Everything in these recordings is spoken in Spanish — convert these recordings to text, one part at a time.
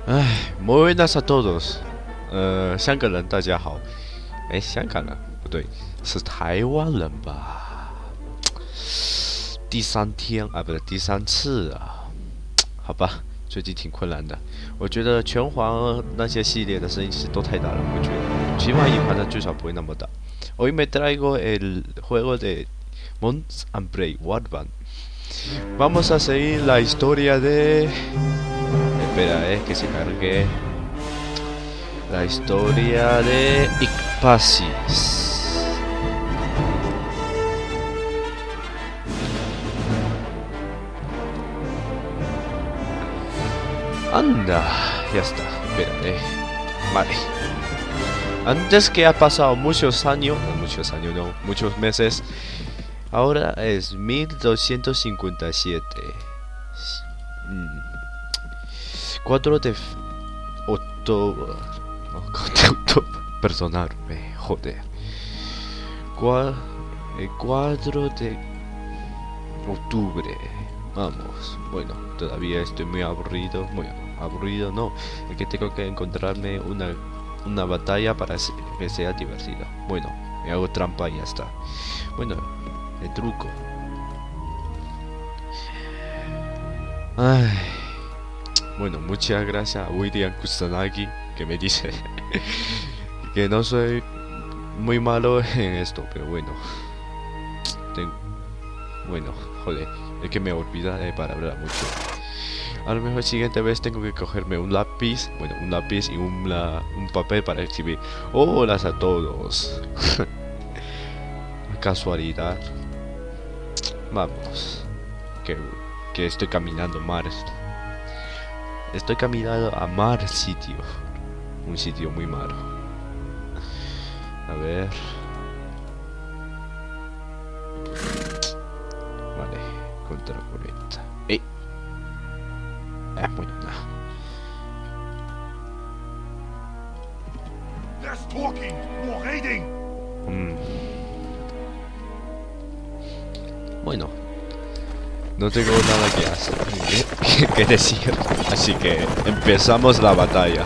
muy buenas a todos。香港人大家好。哎，香港人不对，是台湾人吧？第三天啊，不是第三次啊。好吧，最近挺困难的。我觉得拳皇那些系列的声音其实都太大了，我觉得起码一款的最少不会那么大。Hoy me traigo el juego de Monts and Blade Warband. Vamos a seguir la historia de... Espera, que se cargue. La historia de Icpasis. Anda, ya está. Espera, vale. Antes que ha pasado muchos años, no, muchos meses. Ahora es 1257. 4 de octubre. Perdonadme, joder. 4 de octubre. Vamos. Bueno, todavía estoy muy aburrido. Muy aburrido, no. Es que tengo que encontrarme una batalla para que sea divertido. Bueno, me hago trampa y ya está. Bueno, el truco. Ay. Bueno, muchas gracias a William Kusanagi que me dice que no soy muy malo en esto, pero bueno. Bueno, joder, es que me olvida para hablar mucho. A lo mejor siguiente vez tengo que cogerme un lápiz, bueno, un lápiz y un papel para escribir. Hola a todos. Casualidad. Vamos. Que estoy caminando mar. Estoy caminando a mar sitio. Un sitio muy malo. A ver. Vale, contra 40. Bueno, nada. Less talking, more raiding. Bueno, no tengo nada que hacer, que decir, así que empezamos la batalla.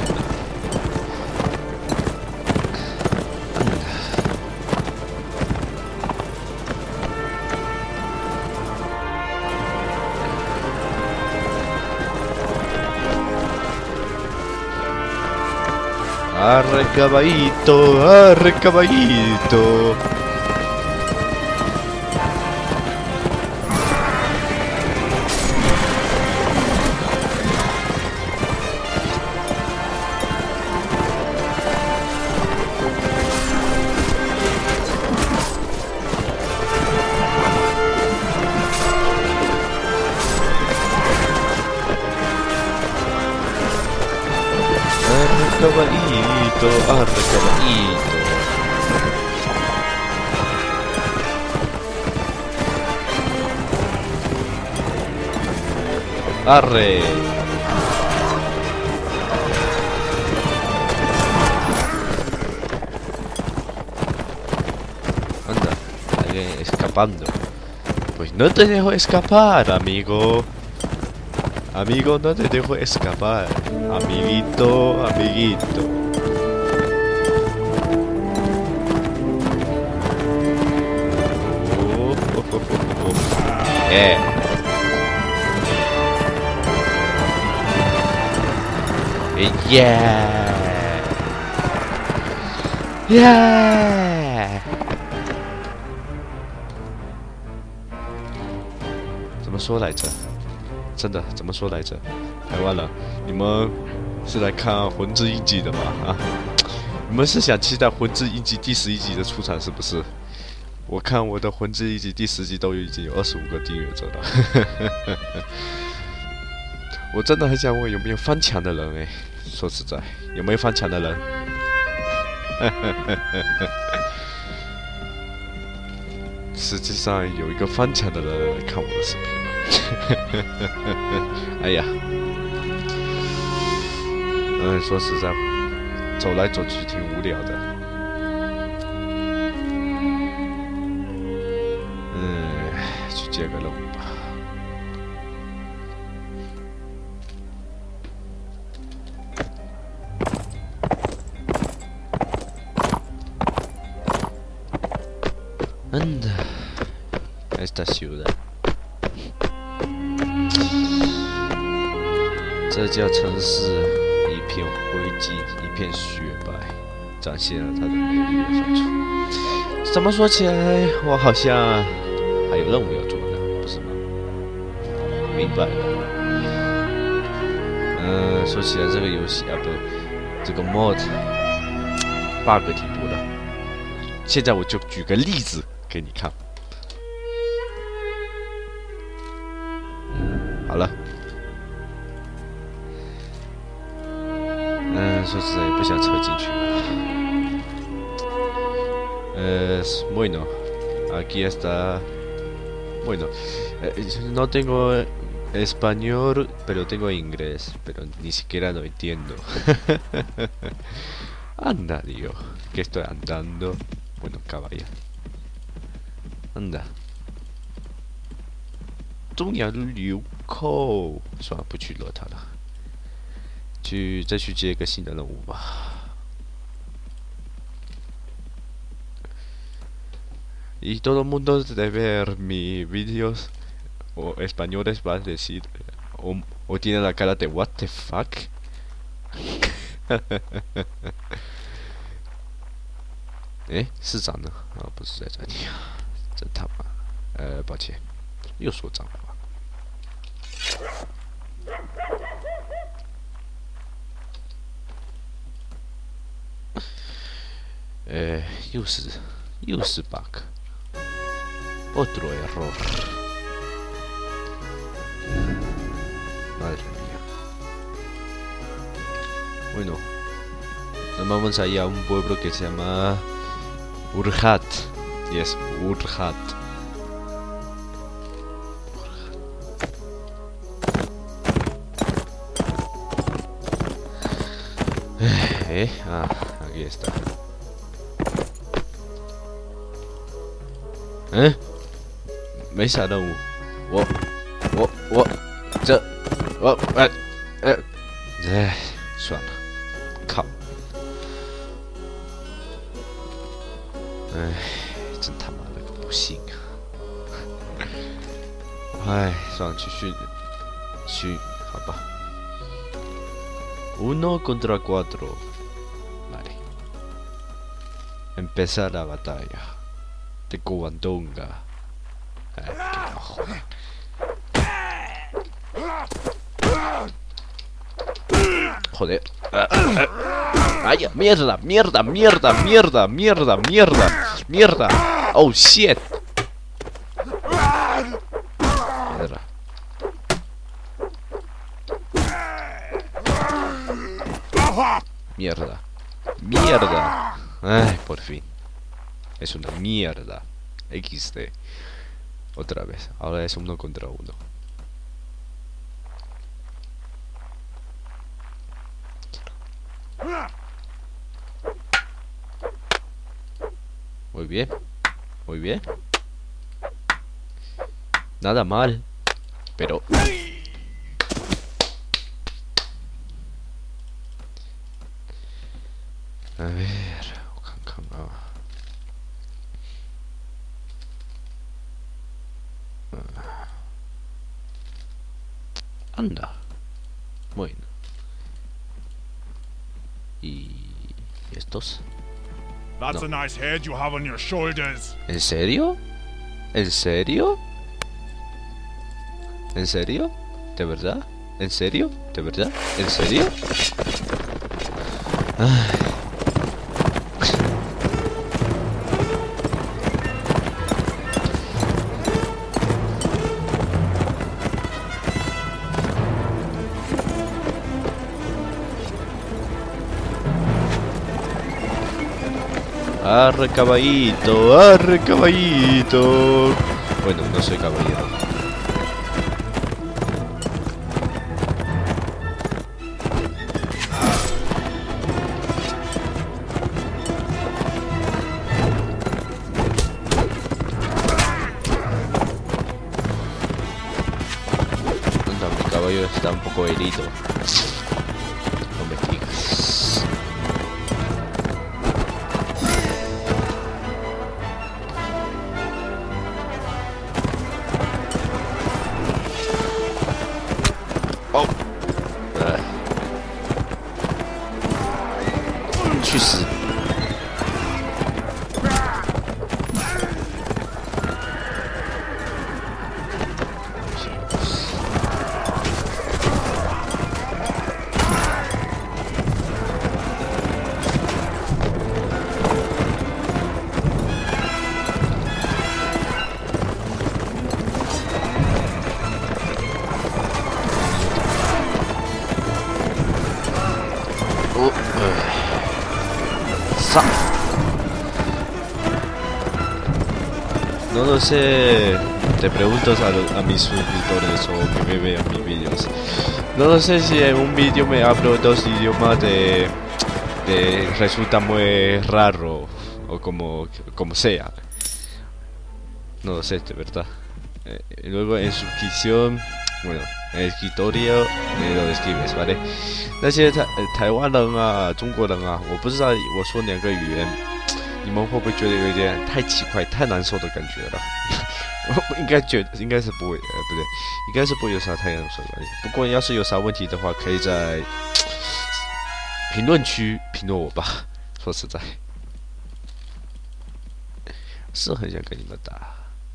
Arre caballito, arre caballito. Caballito, arre caballito. Arre. Anda, alguien escapando. Pues no te dejo escapar, amigo. Amigo, no te dejo escapar. Amiguito, amiguito. Yeah. Yeah. 怎么说来着？真的怎么说来着？台湾人，你们是来看《魂之印记》的吗？啊，你们是想期待《魂之印记》第11集的出场是不是？我看我的《魂之印记》第10集都已经有25个订阅者了。我真的很想问有没有翻墙的人哎，说实在，有没有翻墙的人？实际上有一个翻墙的人来看我的视频。哎呀，说实在，走来走去挺无聊的。去接个任务吧。 Anda. Esta ciudad。这叫城市，一片灰烬，一片雪白，展现了它的美丽的深处。怎么说起来，我好像还有任务要做呢，不是吗？明白了。说起来这个游戏啊，不，这个 mod bug 挺多的。现在我就举个例子给你看。好了。说实在也不想扯进去了。Bueno, aquí está. Bueno, no tengo español, pero tengo inglés, pero ni siquiera lo entiendo. Anda, digo, que estoy andando. Bueno, caballo. Anda. 中央流口，算了，不去惹他了。再去接一个新的任务吧。Y todo el mundo de ver mis vídeos o españoles va a decir o tiene la cara de what the fuck. 市长呢？啊，不是在这里，真他妈，抱歉，又说脏话。又是 bug， otro error。Madre mía. Bueno, nos vamos allá a un pueblo que se llama Urhat. Yes, Urhat. Aquí está. Me想任务，算了，靠，真他妈的不幸啊！算了，去，好吧。Uno contra cuatro. Vale. Empezar la batalla. De Covandonga. Que no jodan. Joder. Vaya, mierda. Oh shit. Mierda. Ay, por fin. Es una mierda. XD. Otra vez. Ahora es 1 contra 1. Muy bien. Nada mal. Pero... A ver... Anda. Bueno. ¿Y estos? That's a nice head you have on your shoulders. ¿En serio? ¿En serio? ¿En serio? ¿De verdad? ¿En serio? ¿De verdad? ¿En serio? Ay. Arre caballito, arre caballito. Bueno, no soy caballero. Anda, mi caballo está un poco herido. No me digas. 去死！No lo sé, te pregunto a mis suscriptores o que me vean mis vídeos. No lo sé si en un vídeo me hablo dos idiomas de resulta muy raro o como sea. No lo sé, de verdad. Luego en suscripción, bueno, en el escritorio lo describes, ¿vale? 那些台湾人啊、中国人啊，我不知道我说两个语言，你们会不会觉得有点太奇怪、太难受的感觉了？应该是不会，不对，应该是不会有啥太难受的关系。不过要是有啥问题的话，可以在评论区评论我吧。说实在，是很想跟你们打。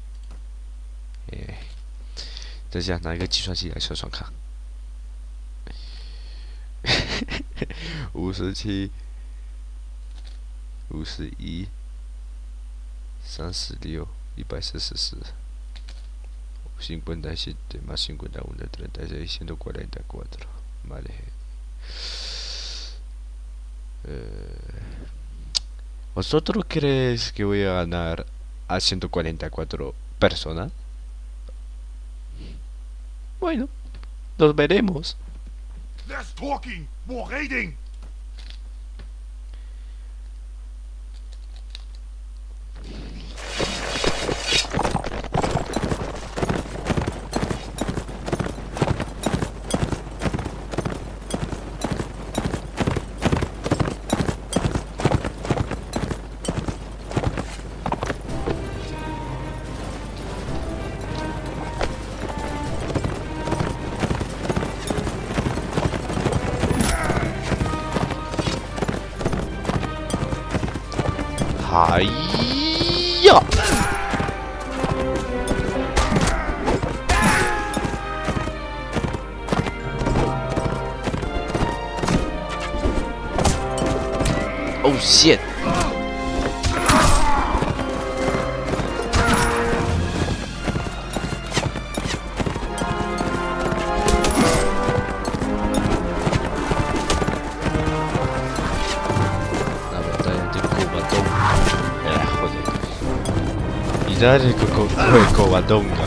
等下拿一个计算器来算算看。57、51、36、144、57 más 51, 36, 144. Vale. ¿Vosotros crees que voy a ganar a 144 personas? Bueno, nos veremos. Less talking, more raiding. Hiya! Oh shit! Dale con cobadonga.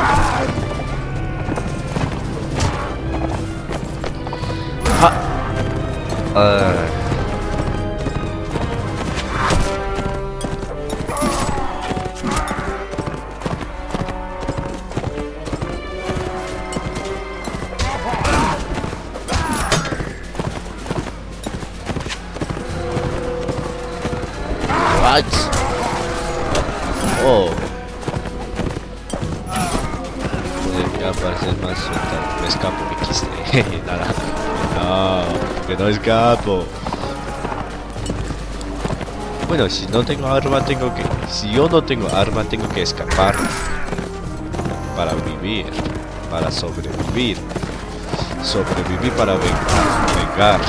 What? Oh. Ya parece más suelta. Me escapo, me quiste. Nada. No, que no escapo. Bueno, si no tengo arma tengo que... Si yo no tengo arma tengo que escapar. Para vivir. Para sobrevivir. Sobrevivir para vengar.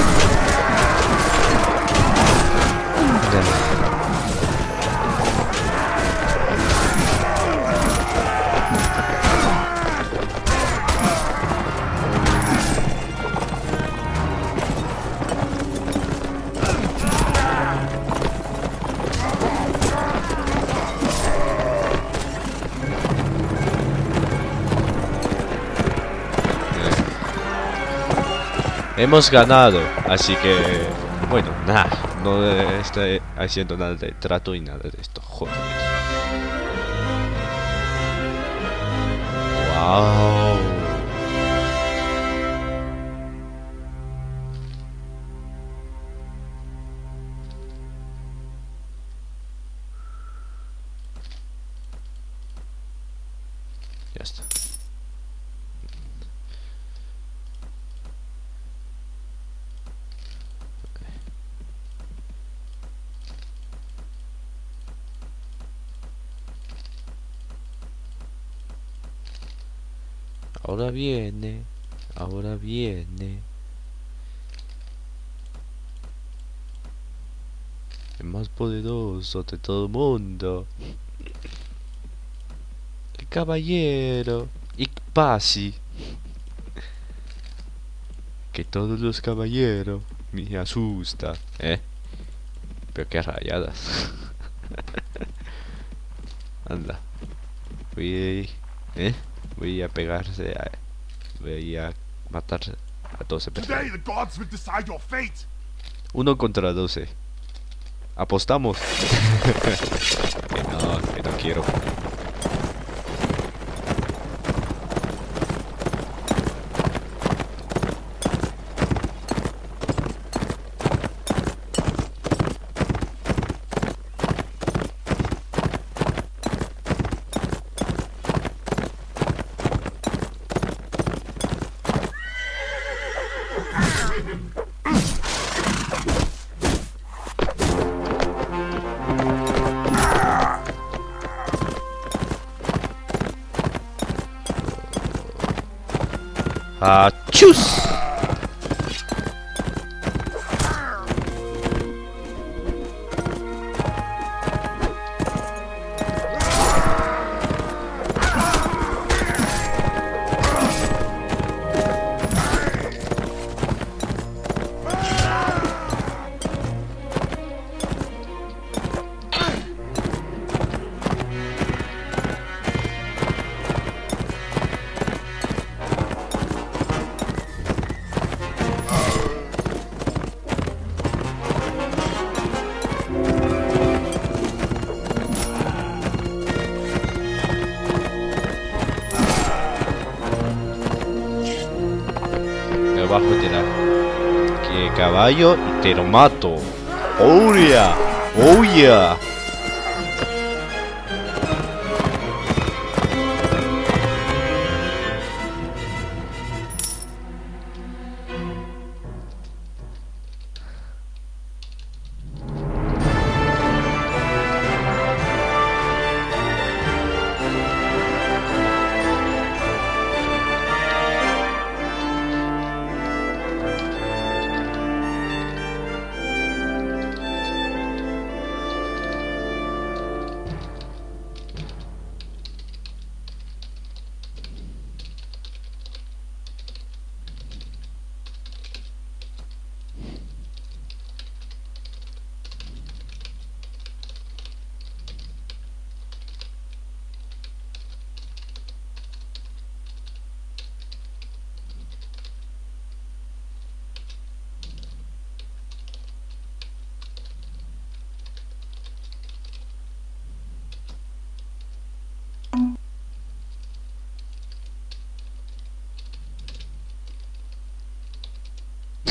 Hemos ganado, así que bueno, nada, no estoy haciendo nada de trato y nada de esto, joder. Wow. Ya está. Ahora viene. Ahora viene. El más poderoso de todo el mundo. El caballero. Ikpasi. Que todos los caballeros me asusta. Pero qué rayadas. Anda. Voy a pegarse a... Voy a matar a 12 personas. Today the gods will decide your fate. 1 contra 12. Apostamos. Que no quiero. ¡Achus! Bajo tirar que caballo y te lo mato. Oh yeah, oh yeah.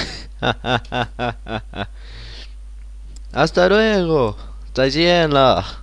Hasta luego. 再见了。